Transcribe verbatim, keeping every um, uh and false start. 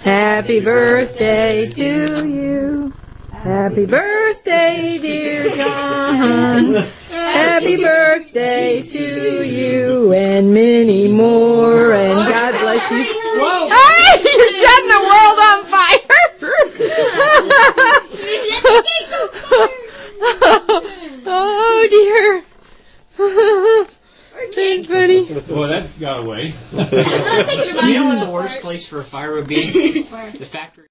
Happy birthday to you. Happy birthday, dear John. Happy birthday to you and many more. And God bless you. Whoa! Hey, you're setting the world on fire. Oh dear. That's funny. Well, that got away. You know what the worst place for a fire would be? The factory.